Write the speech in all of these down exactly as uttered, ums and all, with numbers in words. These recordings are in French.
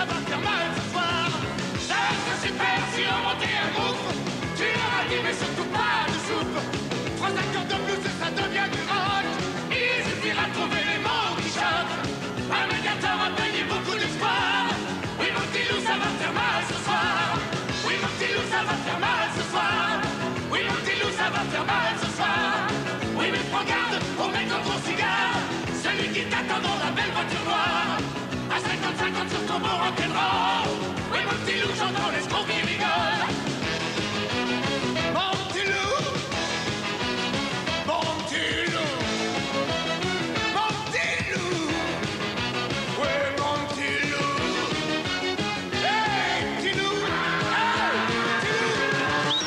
ça va faire mal ce soir. Ça va être super si on montait un groupe. Tu leur as dit mais surtout pas de soupe. Trois accords de blues et ça devient du rock. Il suffira de trouver les mots qui choquent. Un médiateur a payé beaucoup d'espoir. Oui mon petit loup ça va faire mal ce soir. Oui mon petit loup ça va faire mal ce soir. Oui mon petit loup ça va faire mal ce soir. Oui mais prends garde au mec au gros cigare. Celui qui t'attend dans la belle voiture noire. À cinquante cinquante sur ton beau rock'n'roll. Oui mon petit loup j'entends l'escroc qui rigole. Mon petit loup. Mon petit loup. Mon petit loup. Oui mon petit loup. Hey petit loup. Hey petit loup.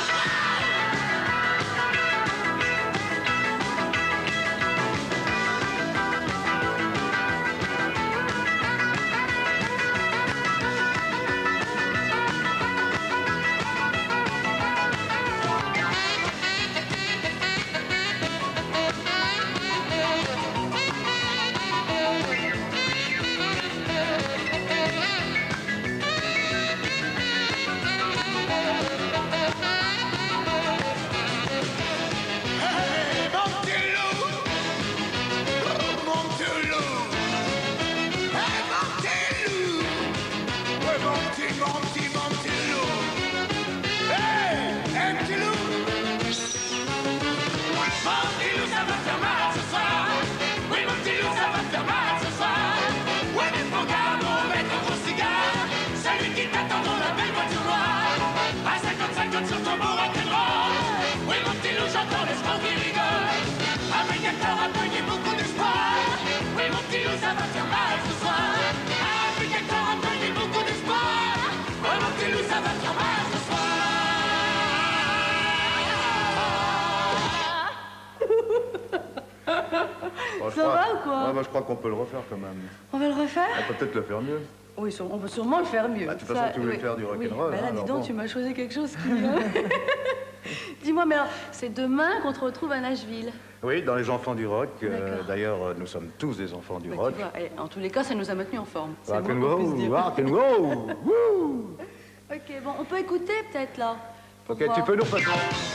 Hey, mon petit loup. Mon petit loup. Hey, mon petit loup. Ouais, mon petit, mon petit, mon petit loup. Hey, hey, petit loup. Mon petit loup, ça va faire mal ce soir. Oui, mon petit loup, ça va faire mal ce soir. Ouais, mais prends garde au mec au gros cigare. Celui qui t'attend dans la belle voiture noire. À cinquante cinquante sur ton beau rock'n'roll. Oui, mon petit loup, j'entends l'espoir qui rigole. Un médiateur a payé beaucoup d'espoir. Oui, mon petit loup, ça va faire mal ce soir. Un médiateur a payé beaucoup d'espoir. Oui, mon petit loup, ça va faire mal ce soir. Bon, je Ça crois- va ou quoi? Ouais, bah, je crois qu'on peut le refaire quand même. On va le refaire? On peut peut-être le faire mieux. Oui, sur- on peut sûrement le faire mieux. Bah, de toute façon, tu voulais faire du rock'n'roll, Oui. Bah là, hein, dis alors donc, bon. tu m'as choisi quelque chose qui... euh, Dis-moi, mais alors, c'est demain qu'on te retrouve à Nashville. Oui, dans les enfants du rock. euh, D'accord. D'ailleurs, euh, nous sommes tous des enfants du Bah, rock. tu vois, et en tous les cas, ça nous a maintenus en forme. C'est le Rock moins and qu'on puisse roll, dire. rock and roll. Woo. Ok, bon, on peut écouter peut-être là. pour Ok, tu voir. peux nous passer.